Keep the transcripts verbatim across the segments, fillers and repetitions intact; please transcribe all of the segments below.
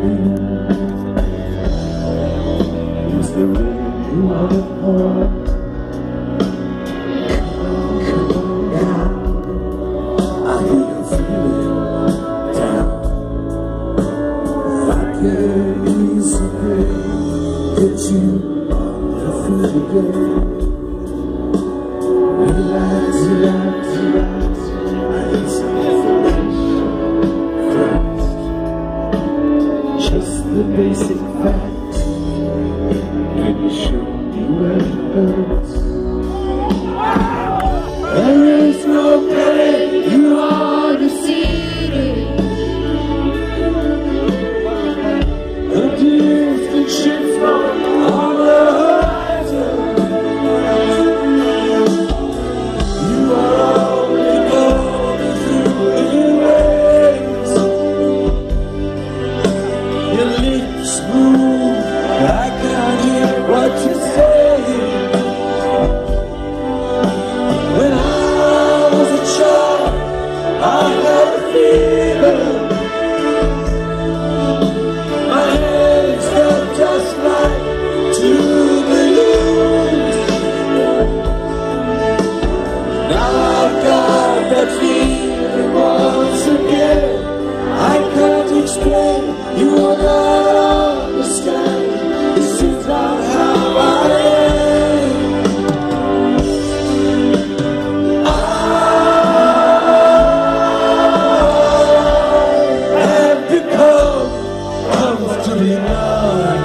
Is there really you want it more? I hear you feeling down. I can't easily get you on the foot again. Relax, relax, relax. I need some information first. Just the basic facts. Can you show me where it hurts? There is no pain, you are deceiving. The distant ships on the horizon. You are only going through the waves. Your lips move, I can't hear what you're saying. When I was a child, I had a fever. My hands felt just like two balloons. Now I've got that feeling once again. I can't explain, you will not understand. This is not how I am. I have become comfortably numb.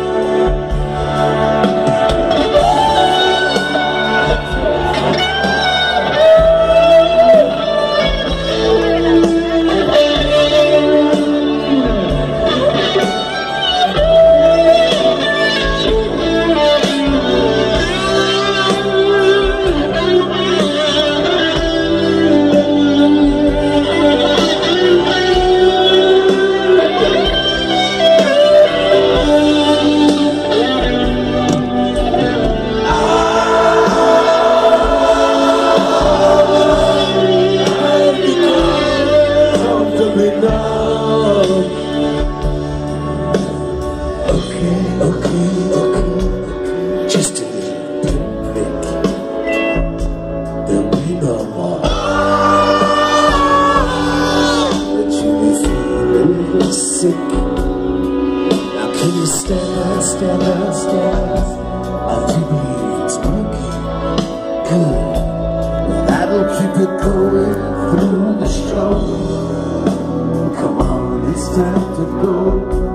Okay, okay, okay, just a little bit. There'll be no more. But you may feel a little sick. Now can you stand up, stand up, stand up? I'll keep you it's working. Good. Well, that'll keep it going through the struggle. Come on, it's time to go.